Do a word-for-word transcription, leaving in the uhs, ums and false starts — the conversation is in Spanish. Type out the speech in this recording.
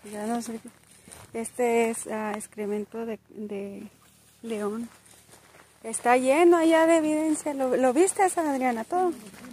Ya no sé. Este es uh, excremento de, de león. Está lleno allá de evidencia. ¿Lo, lo viste, Adriana? Todo.